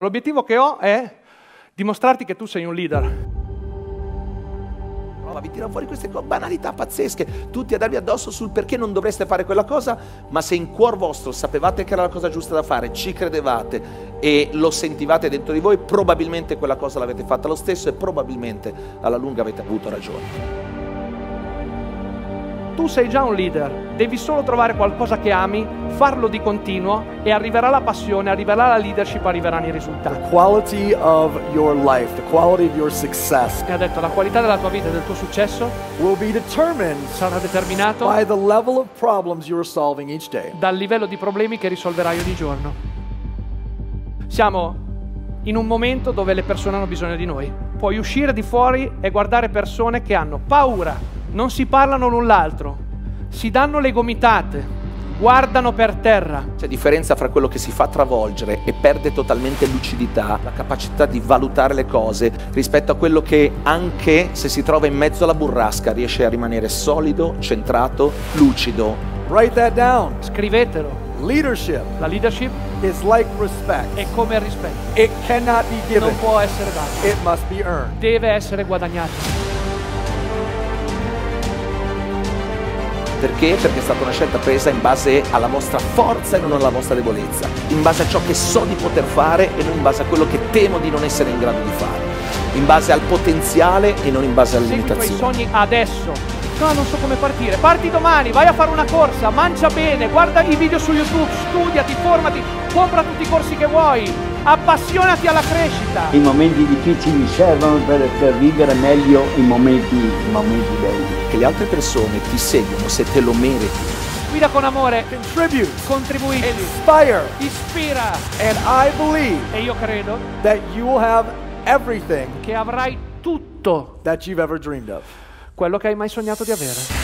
L'obiettivo che ho è dimostrarti che tu sei un leader. Vi tirano fuori queste banalità pazzesche, tutti a darvi addosso sul perché non dovreste fare quella cosa, ma se in cuor vostro sapevate che era la cosa giusta da fare, ci credevate e lo sentivate dentro di voi, probabilmente quella cosa l'avete fatta lo stesso e probabilmente alla lunga avete avuto ragione. Tu sei già un leader, devi solo trovare qualcosa che ami, farlo di continuo e arriverà la passione, arriverà la leadership, arriveranno i risultati. The quality of your life, the quality of your success E ha detto la qualità della tua vita e del tuo successo will be determined sarà determinato by the level of problems you are solving each day. dal livello di problemi che risolverai ogni giorno. Siamo in un momento dove le persone hanno bisogno di noi. Puoi uscire di fuori e guardare persone che hanno paura, non si parlano l'un l'altro, si danno le gomitate, guardano per terra. C'è differenza fra quello che si fa travolgere e perde totalmente lucidità, la capacità di valutare le cose, rispetto a quello che anche se si trova in mezzo alla burrasca riesce a rimanere solido, centrato, lucido. Write that down. Scrivetelo. Leadership La leadership is like respect. è come il rispetto. It cannot be given. Non può essere dato. It must be earned. Deve essere guadagnato. Perché? Perché è stata una scelta presa in base alla vostra forza e non alla vostra debolezza, in base a ciò che so di poter fare e non in base a quello che temo di non essere in grado di fare, in base al potenziale e non in base alle Segui i tuoi limitazioni. sogni adesso. No, non so come partire. Parti domani, vai a fare una corsa, mangia bene, guarda i video su YouTube, studiati, formati, compra tutti i corsi che vuoi, appassionati alla crescita. I momenti difficili servono per vivere meglio i momenti belli. Che le altre persone ti seguono se te lo meriti. Guida con amore, Contribute. contribuisci, Inspire. ispira. And I believe E io credo that you will have everything che avrai tutto that you've ever dreamed of. quello che hai mai sognato di avere.